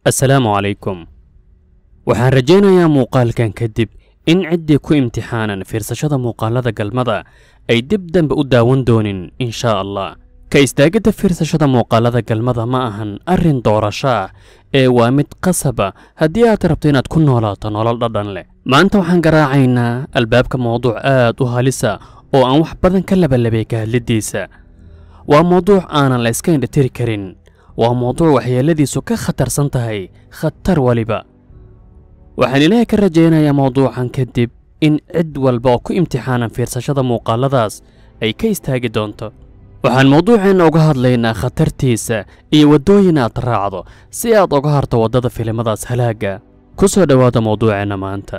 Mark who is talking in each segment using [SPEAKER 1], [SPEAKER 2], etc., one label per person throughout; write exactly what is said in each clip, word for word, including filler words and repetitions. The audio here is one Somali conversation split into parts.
[SPEAKER 1] السلام عليكم. waxaan rajaynayaa muuqaalkan kadib in ciddii ku imtixaanan fiirsashada muuqaalada galmada ay dib dambe u daawan doonin insha Allah. ka istaagidda fiirsashada muuqaalada galmada ma ahan arrin doorasho ah ee waa mid qasaba haddii aad rabto inaad ku noolaato nolol dhadhan leh. maanta waxaan garaacaynaa albaabka mowduuc aad u halisa oo aan wax badan ka labalabay ka hadlidiisa. waa mowduuc aanan la iska indhatiri karin. waa mowduuc waxyeeladiisu ka khatarsan tahay khatar waliba. waxaan ilaahay ka rajaynayaa mowduucan kadib in cid walba oo ku imtixaanan fiirsashada muuqaaladaas ay ka istaagi doonto. waxaan mowduuceenna uga hadlaynaa khatartiisa iyo waddooyin aad raacdo si aad uga harto waddada filimadaas halaagga. ku soo dhowaada mowduuceenna maanta.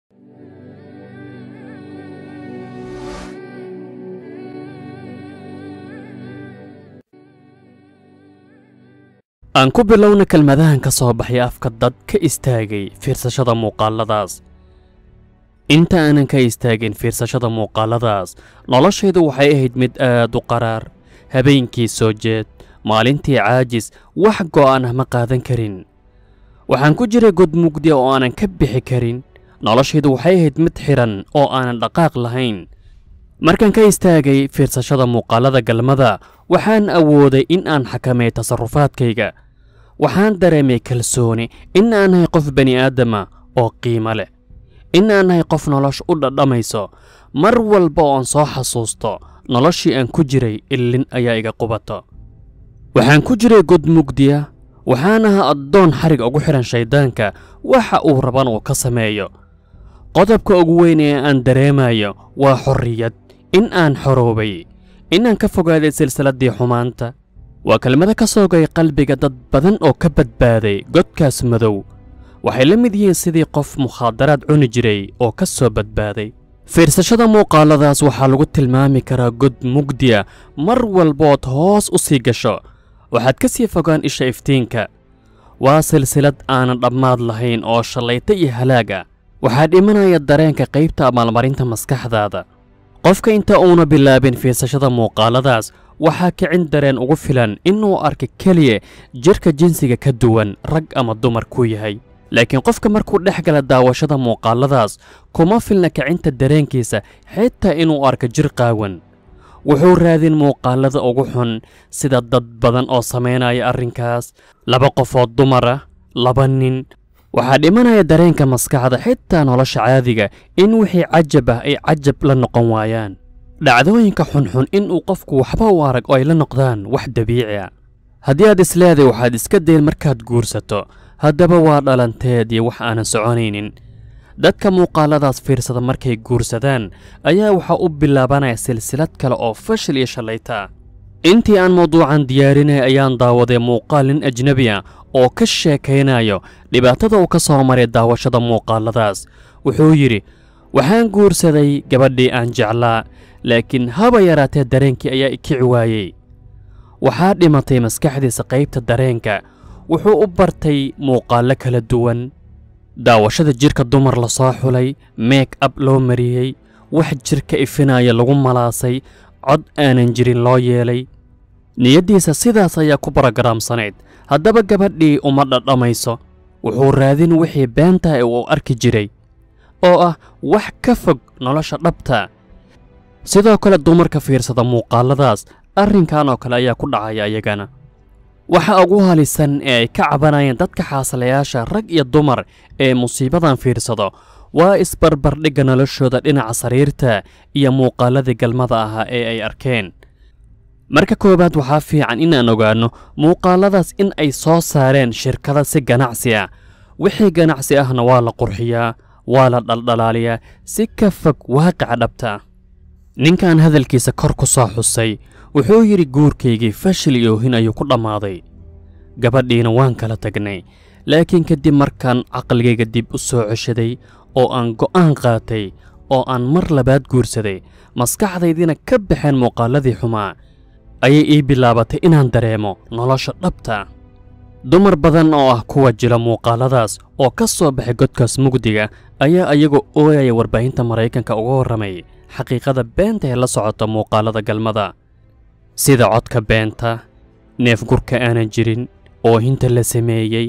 [SPEAKER 1] aan ku bilowna kelmadahan ka soo baxay afka dad ka istaagay fiirsashada muuqaaladaas. inta aanan ka istaagin fiirsashada muuqaaladaas noloshaydu waxay ahayd mid aad u qaraar. habeenkii soo jeed, maalintii caajis, wax go'aan ah ma qaadan karin. waxaan ku jiray god mugdi oo aanan ka bixi karin. noloshaydu waxay ahayd mid xiran oo aanan dhaqaaq lahayn. markaan ka istaagay fiirsashada muuqaalada galmada waxaan awooday in aan xakameeyo tasarrufaadkayga. waxaan dareemay kalsooni in aan nahay qof bani aadama oo qiimo leh, in aan nahay qof nolosha u dhadhamayso. mar walba oo aan soo xasuusto noloshii aan ku jiray illin ayaa iga qubato. waxaan ku jiray god mugdiya, waxaan ahaa addoon xarig ugu xidhan shayddaanka waxa uu raban uu ka sameeyo. qodobka ugu weyn ee aan dareemayo waa xorriyad, in aan xoroobay, in aan ka fogaaday silsiladdii xumaanta. waa kelmado ka soogay qalbiga dad badan oo ka badbaaday godkaas madow. waxay la mid yihiin sidii qof mukhaadaraad cuni jiray oo ka soo badbaaday. fiirsashada muuqaaladaas waxaa lagu tilmaami karaa god mugdiya. mar walbood hoos u sii gasho waxaad ka sii fogaan isha iftiinka. waa silsilad aanan dhammaad lahayn oo shallayta iyo halaaga. waxaa dhimanaya dareenka qaybta abaalmarinta maskaxdaada. qofka inta uuna bilaabin fiirsashada muuqaaladaas waxaa kicin dareen ugu filan inuu arka keliya jirka jinsiga ka duwan rag ama dumar ku yahay. laakiin qofka markuu dhex gala daawashada muuqaaladaas kuma filna kicinta dareenkiisa xitaa inuu arko jir qaawan. wuxuu raadin muuqaalada ugu xun sida dad badan oo samaynaya arrinkaas. laba qofood dumar ah, laba nin. waxaa dhimanaya dareenka maskaxda xitaa nolosha caadiga in wixii cajab ah ay cajab la noqon waayaan. dhacdooyinka xunxun inuu qofku waxba u arag oo ay la noqdaan wax dabiici ah. haddii aad isleeday waxaad iska dayn markaad guursato, haddaba waa dhalanteed iyo wax aanan soconaynin. dadka muuqaaladaas fiirsada markay guursadaan ayaa waxaa u bilaabanaya silsilad kale oo fashil iyo shallayta ah. intii aan mawduucan diyaarinay ayaan daawaday muuqaal nin ajnabi ah oo ka sheekaynayo dhibaatada uu ka soo maray daawashada muuqaaladaas. wuxuu yidhi, waxaan guursaday gabadhii aan jeclaa, laakiin haba yaraatee dareenkii ayaa ikici waayey. waxaa dhimatay maskaxdiisa qaybta dareenka. wuxuu u bartay muuqaallo kala duwan. daawashada jirka dumar la soo xulay, meek ab loo mariyey, wax jirka ifinaya lagu malaasay, cod aanan jirin loo yeelay. niyaddiisa sidaas ayaa ku barogaraamsanayd. haddaba gabadhii uma dhadhamayso. wuxuu raadin wixii beenta ee uu arki jiray oo ah wax ka fog nolosha dhabta. sidoo kale dumarka fiirsada muuqaaladaas arrinkan oo kale ayaa ku dhacaya iyagana. waxa ugu halisan ee ay ka cabanayeen dadka xaasilayaasha rag iyo dumar ee musiibadan fiirsado waa isbarbardhigga noloshooda dhinaca sariirta iyo muuqaaladii galmada ahaa ee ay arkeen. marka koowaad waxaa fiican inaan ogaanno muuqaaladaas in ay soo saareen shirkada si ganacsi ah. wixii ganacsi ahna waa la qurxiyaa, waa la dhaldhalaaliyaa si ka fog waaqica dhabta. ninkan hadalkiisa kor ku soo xusay wuxuu yidhi, guurkaygii fashil iyo oohin ayuu ku dhammaaday. gabadhiina waan kala tagnay, laakiin kadib markaan caqligayga dib u soo ceshaday oo aan go'aan qaatay oo aan mar labaad guursaday, maskaxdaydiina ka baxeen muuqaaladii xumaa, ayay ii bilaabatay inaan dareemo nolosha dhabta. dumar badan oo ah kuwa jira muuqaaladaas oo ka soo baxay godkaas mugdiga ayaa ayagoo ooyaya warbaahinta Maraykanka uga warramay xaqiiqada beenta ee la socota muuqaalada galmada, sida codka beenta, neef gurka aanan jirin, oohinta la sameeyey,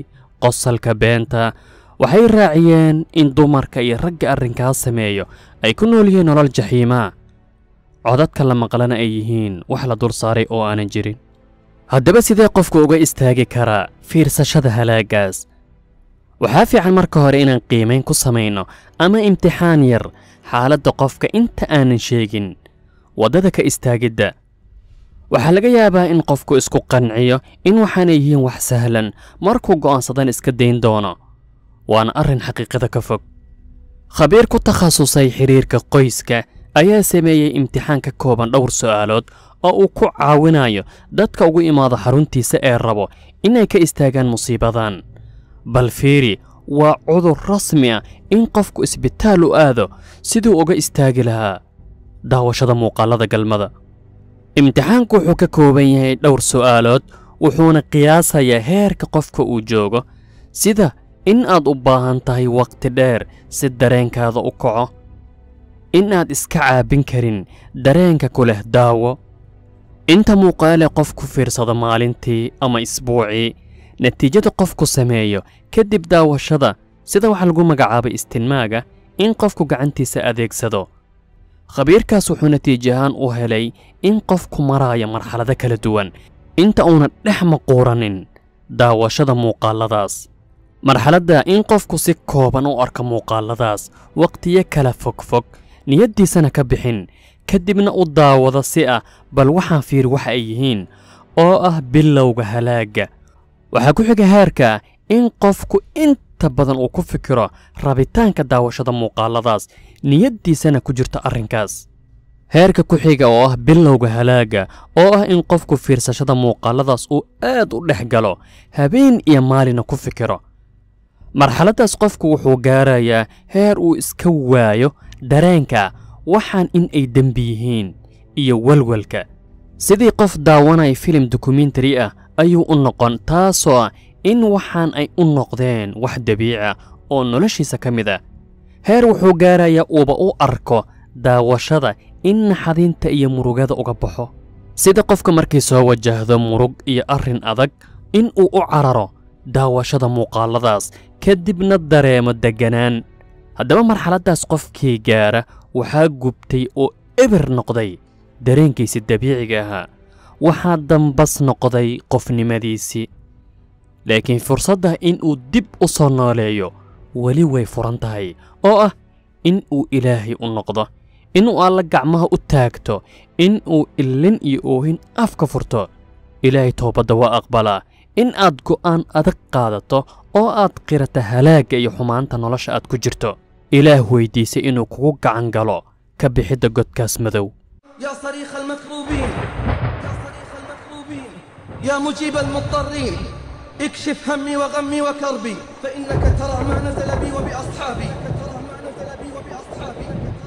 [SPEAKER 1] qosalka beenta waxay raaciyeen in dumarka iyo ragga arrinkaas sameeyo ay ku nool yihiin nolol jaxiima codadka la maqlana ay yihiin wax la dul saaray oo aanan jirin haddaba sidee qofku uga istaagi karaa fiirsashada halaagaas waxaa fiican marka hore inaan qiimayn ku samayno ama imtixaan yar xaaladda qofka inta aanan sheegin waddada ka istaagidda waxaa laga yaabaa in qofku isku qanciyo in waxaanay yihiin wax sahlan markuu go'aansadan iska dayn doono waana arrin xaqiiqada ka fog khabiir ku takhasusay xiriirka qoyska ayaa sameeyey imtixaan ka kooban dhowr su'aalood oo uu ku caawinayo dadka ugu imaada xaruntiisa ee rabo inay ka istaagaan musiibadan bal fiiri waa cudur rasmi ah in qofku isbitaal u aado siduu uga istaagi lahaa daawashada muuqaalada galmada imtixaanku wuxuu ka kooban yahay dhowr su'aalood wuxuuna qiyaasayaa heerka qofka uu joogo sida in aad u baahan tahay waqti dheer si dareenkaada u kaco in aad iska caabin karin dareenka ku leh daawo inta muuqaale qofku fiirsado maalintii ama isbuucii natiijada qofku sameeyo kadib daawashada sida waxa lagu magacaabay istinmaaga in qofku gacantiisa adeegsado khabiirkaas wuxuu natiijo ahaan u helay in qofku maraayo marxalado kala duwan inta uuna dhex maquuranin daawashada muuqaaladaas marxaladda in qofku si kooban u arko muuqaaladaas waqtiyo kala fogfog niyaddiisana ka bixin kadibna u daawado si ah bal waxaan fiiri waxa ay yihiin oo ah bilowga halaagga waxaa ku xiga heerka in qofku inta badan uu ku fikiro rabitaanka daawashada muuqaaladaas niyaddiisana ku jirto arrinkaas heerka ku xiga oo ah bilowga halaagga oo ah in qofku fiirsashada muuqaaladaas uu aad u dhex galo habeen iyo maalina ku fikiro marxaladdaas qofku wuxuu gaarayaa heer uu iska waayo dareenka waxaan in ay dembi yihiin iyo walwalka sidii qof daawanaya filim dokumentari ah ayuu u noqon taasoo ah in waxaan ay u noqdeen wax dabiica oo noloshiisa ka mid ah heer wuxuu gaarayaa uuba u arko daawashada in naxadinta iyo murugada uga baxo sida qofka markii soo wajahdo murug iyo arrin adag in uu u cararo daawashada muuqaaladaas kadibna dareemo degganaan haddaba marxaladdaas qofkii gaara waxaa gubtay oo eber noqday dareenkiisii dabiiciga ahaa waxaa dambas noqday qofnimadiisii laakiin fursadda in uu dib u soo nooleeyo weli way furan tahay oo ah in uu ilaahay u noqdo in uu alla gacmaha u taagto in uu illin iyo oohin afka furto ilaahay toobadda waa aqbalaa in aad go'aan adag qaadato oo aad qirata halaagga iyo xumaanta nolosha aad ku jirto ilaah weydiisay inuu kugu gacan galo ka bixidda godkaas madow
[SPEAKER 2] يا صريخ المكروبين يا صريخ المكروبين يا مجيب المضطرين اكشف همي وغمي وكربي فإنك ترى ما نزل بي وبأصحابي ترى ما نزل بي وبأصحابي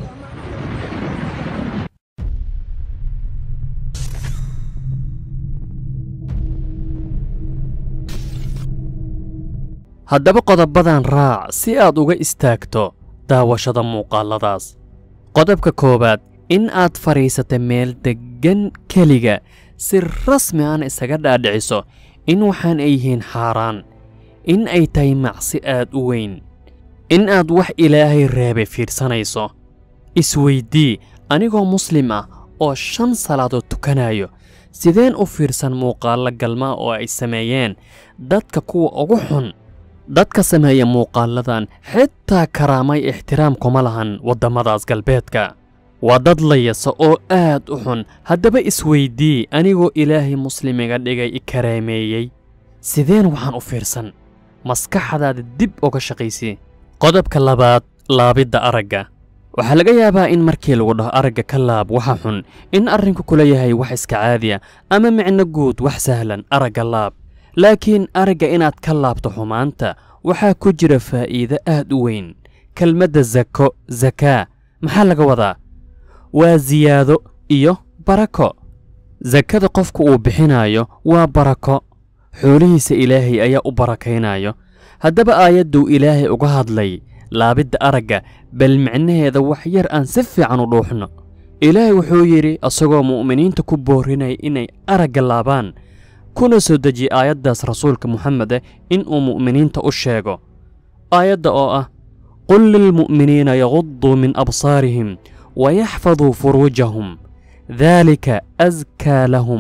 [SPEAKER 1] haddaba qodobadan raac si aad uga istaagto daawashada muuqaaladaas qodobka koowaad in aad fadhiisata meel deggan keliga si rasmi aan isaga dhaadhiciso in waxaan ay yihiin xaaraan in ay tahay macsi aad u weyn in aad wax ilaahay reebay fiirsanayso isweydii anigoo muslim ah oo shan salaadood tukanayo sideen u fiirsan muuqaallo galmaa oo ay sameeyeen dadka kuwa ugu xun dadka sameeya muuqaaladan xitaa karaamay ixtiraam kuma lahan waddamadaas galbeedka waa dad layasa oo aad u xun haddaba isweydii anigoo ilaahay muslimiga dhigay i karaameeyey sideen waxaan u fiirsan maskaxdaada dib uga shaqaysii qodobka labaad laabidda aragga waxaa laga yaabaa in markii lagu dhaho aragga ka laab waxa xun in arrinku kula yahay wax iska caadiya ama micno guud wax sahlan aragga laab laakiin aragga inaad ka laabto xumaanta waxaa ku jira faa'iido aad u weyn kelmadda zako zakaa maxaa laga wadaa waa ziyaado iyo barako zakada qofku uu bixinayo waa barako xoolihiisa ilaahay ayaa u barakaynayo haddaba aayadduu ilaahay uga hadlay laabidda aragga bal micnaheeda wax yar aan si fiican u dhuuxno ilaahay wuxuu yidhi asagoo mu'miniinta ku boorinaya inay aragga laabaan kuna soo dejiye aayaddaas rasuulka muxamede in uu mu'miniinta u sheego aayadda oo ah qul lilmu'miniina yagudduu min absaarihim wayaxfaduu furuujahum daalika askaa lahum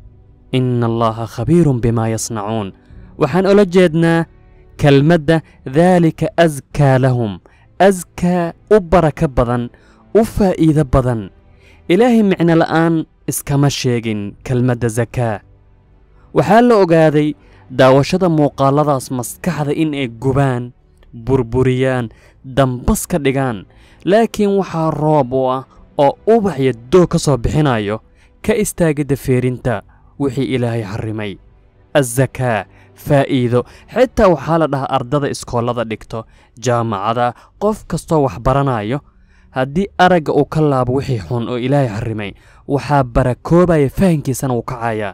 [SPEAKER 1] ina allaha khabiirun bimaa yasnacuun waxaan ola jeednaa kelmadda daalika askaa lahum askaa u baraka badan u faa'iido badan ilaahay micno la'aan iskama sheegin kelmadda zakaa waxaa la ogaaday daawashada muuqaalladaas maskaxda in ay gubaan burburiyaan dambas ka dhigaan laakiin waxaa roob u ah oo ubax iyo doog ka soo bixinayo ka istaagidda feerinta wixii ilaahay xarrimay azakaa faa'iido xitaa waxaa la dhahaa ardada iskoollada dhigto jaamacada qof kastoo wax baranayo haddii aragga uu ka laabo wixii xun oo ilaahay xarrimay waxaa barakoobaya fahankiisana uu kacayaa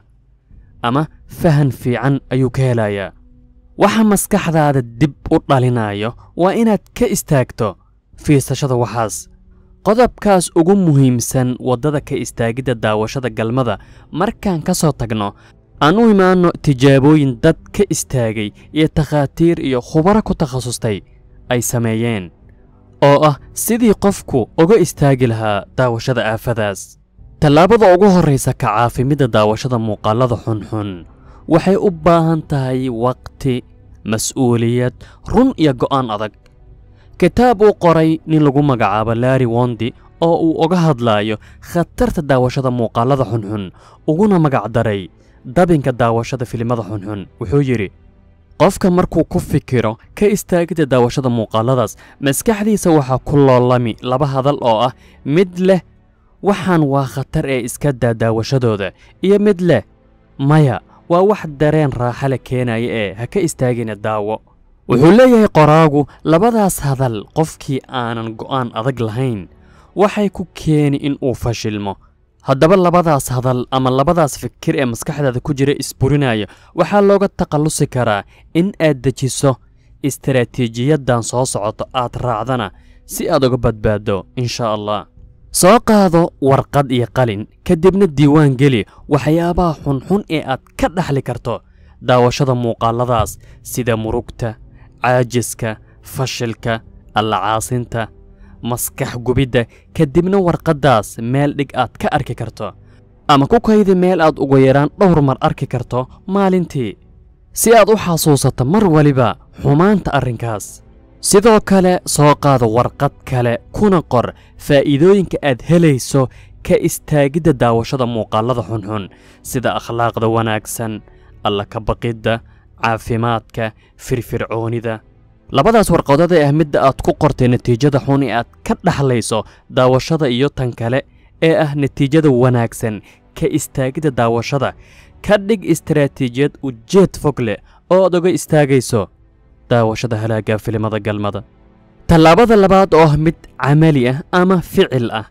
[SPEAKER 1] ama fahan fiican ayuu ka helayaa waxa maskaxdaada dib u dhalinayo waa inaad ka istaagto fiirsashada waxaas qodobkaas ugu muhiimsan waddada ka istaagidda daawashada galmada markaan ka soo tagno aan u imaanno tijaabooyin dad ka istaagay iyo takhaatiir iyo khubaro ku takhasustay ay sameeyeen oo ah sidii qofku uga istaagi lahaa daawashada aafadaas tallaabada ugu horraysa ka caafimidda daawashada muuqaallada xunxun waxay u baahan tahay waqti mas'uuliyad run iyo go'aan adag kitaab uu qoray nin lagu magacaabo Larry Wondi oo uu uga hadlaayo khatarta daawashada muuqaallada xunxun uguna magacdaray dabinka daawashada filimada xunxun wuxuu yidhi qofka markuu ku fikiro ka istaagidda daawashada muuqaalladaas maskaxdiisa waxaa ku loolami laba hadal oo ah mid leh waxaan waa khatar ee iska daa daawashadooda iyo mid leh maya waa wax dareen raaxa la keenaya ee ha ka istaagina daawo wuxuu leeyahay qoraagu labadaas hadal qofkii aanan go'aan adag lahayn waxay ku keeni in uu fashilmo haddaba labadaas hadal ama labadaas fikir ee maskaxdaada ku jira isburinaya waxaa looga takhallusi karaa in aad dejiso istaraatiijiyaddan soo socoto aad raacdana si aad uga badbaaddo insha allah soo qaado warqad iyo qalin kadibna diiwaan geli waxyaabaha xunxun ee aad ka dhaxli karto daawashada muuqaalladaas sida murugta caajiska fashilka allacaasinta maskax gubidda kadibna warqaddaas meel dhig aad ka arki karto ama ku kaydi meel aad ugu yaraan dhowr mar arki karto maalintii si aad u xasuusato mar waliba xumaanta arrinkaas sidoo kale soo qaado warqad kale kuna qor faa'iidooyinka aad helayso ka istaagidda daawashada muuqaallada xunxun sida akhlaaqda wanaagsan alla ka baqidda caafimaadka firfircoonida labadaas warqadood ee ah midda aad ku qortay natiijada xun ee aad ka dhaxlayso daawashada iyo tan kale ee ah natiijada wanaagsan ka istaagidda daawashada ka dhig istaraatiijiyad ujeed fog leh oo aad uga istaagayso daawashada halaagga filimada galmada tallaabada labaad oo ah mid camali ah ama ficil ah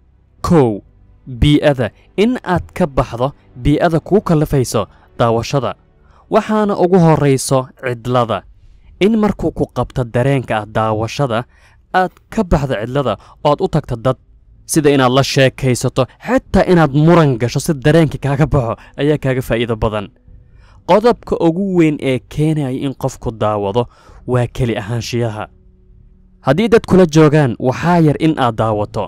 [SPEAKER 1] kow bii'ada in aad ka baxdo bii'ada kuu kallafayso daawashada waxaana ugu horrayso cidlada in markuu ku qabto dareenka ah daawashada aad ka baxdo cidlada oo aad u tagto dad sida inaad la sheekaysato xitaa inaad muran gasho si dareenka kaaga baxo ayaa kaaga faa'iido badan qodobka ugu weyn ee keenaya in qofku daawado waa keli ahaanshiyaha haddii dad kula joogaan waxaa yar in aad daawato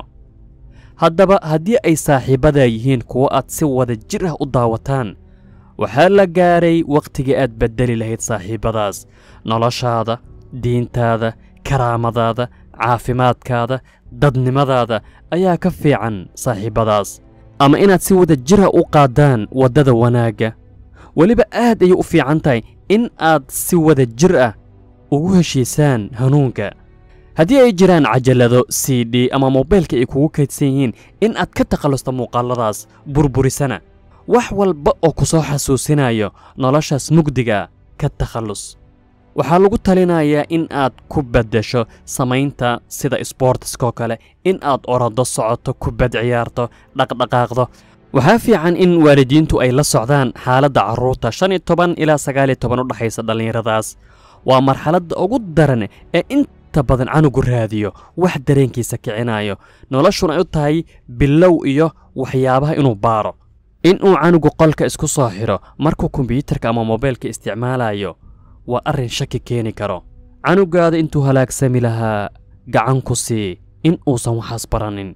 [SPEAKER 1] haddaba haddii ay saaxiibadaa yihiin kuwo aad si wada jir ah u daawataan waxaa la gaaray wakhtigii aad beddeli lahayd saaxiibbadaas noloshaada diintaada karaamadaada caafimaadkaada dadnimadaada ayaa ka fiican saaxiibbadaas ama inaad si wada jira u qaadaan waddada wanaagga weliba aad ayay u fiican tahay in aad si wada jir ah ugu heshiisaan hanuunka haddii ay jiraan cajalado c d ama moobeelka ay kugu kaydsan yihiin in aad ka takhallusta muuqaalladaas burburisana wax walba oo ku soo xasuusinayo noloshaas mugdiga ka takhallus waxaa lagu talinayaa in aad ku beddesho samaynta sida isboortiskoo kale in aad orado socoto kubad ciyaarto dhaqdhaqaaqdo waxaa fiican in waalidiintu ay la socdaan xaaladda carruurta shan iyo toban ilaa sagaal iyo toban u dhaxaysa dhallinyaradaas waa marxaladda ugu daran ee inta badan canugu raadiyo wax dareenkiisa kicinayo noloshuna ay u tahay bilow iyo waxyaabaha inuu baaro inuu canugu qolka isku soo xiro markuu kombiyuutarka ama moobilka isticmaalayo waa arrin shaki keeni karo. canugaada intuu halaagsami lahaa gacan ku sii in uusan waxaas baranin.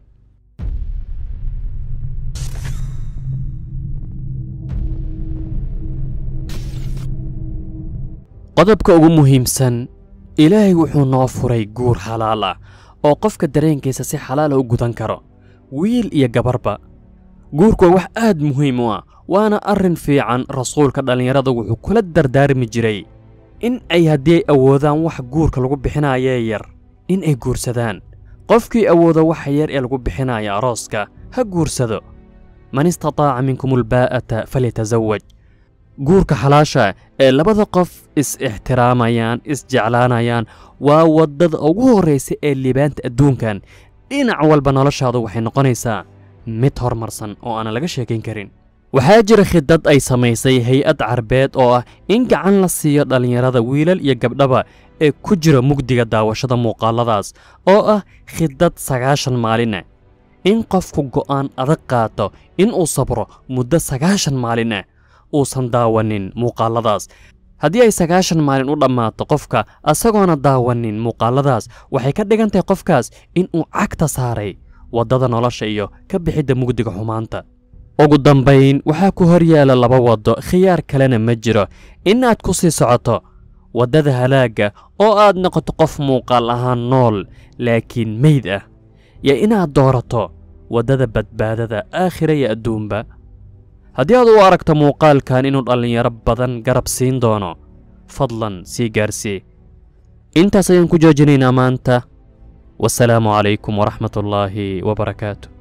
[SPEAKER 1] qodobka ugu muhiimsan, ilaahay wuxuu noo furay guur xalaal ah oo qofka dareenkiisa si xalaal ah u gudan karo, wiil iyo gabarba. guurku waa wax aad muhiim u ah, waana arrin fiican. rasuulka dhallinyarada wuxuu kula dardaarmi jiray in ay haddii ay awoodaan wax guurka lagu bixinayee yar in ay guursadaan. qofkii awooda waxa yar ee lagu bixinaya arooska ha guursado. man istataaca minkum albaa'ata falyatazawaj. guurka xalaasha ee labada qof is-ixtiraamayaan, is-jeclaanayaan waa waddada ugu horraysa ee liibaanta adduunkan. dhinac walba noloshaadu waxay noqonaysaa mid horumarsan oo aanan laga sheekayn karin. waxaa jira khidad ay samaysay hay-ad carbeed oo ah in gacan la siiyo dhallinyarada, wiilal iyo gabdhaba ee ku jira mugdiga daawashada muuqaaladaas, oo ah khidad sagaashan maalina. in qofku go'aan adag qaato inuu sabro muddo sagaashan maalina uusan daawanin muuqaaladaas. haddii ay sagaashan maalin u dhammaato qofka asagoona daawanin muuqaaladaas, waxay ka dhigan tahay qofkaas inuu cagta saaray waddada nolosha iyo ka bixidda mugdiga xumaanta. ugu dambayn, waxaa ku hor yaala laba waddo, khiyaar kalena ma jiro. inaad ku sii socoto waddada halaagga oo aad noqoto qof muuqaal ahaan nool laakiin meyd ah, iyo inaad doorato waddada badbaadada aakhira iyo adduunba. haddii aad u aragto muuqaalkan inuu dhallinyaro badan garab siin doono, fadlan sii gaarsii. intaas ayaan ku joojinaynaa maanta. wasalaamu calaykum waraxmatullaahi wabarakaatu.